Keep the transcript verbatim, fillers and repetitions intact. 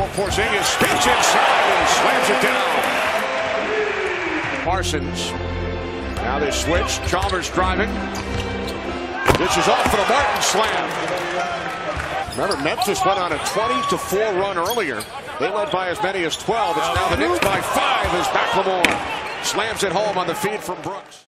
Porzingis spins inside and slams it down. Parsons. Now they switch. Chalmers driving. This is off for the Martin slam. Remember, Memphis went on a twenty to four run earlier. They led by as many as twelve. It's now the Knicks by five as McLemore slams it home on the feed from Brooks.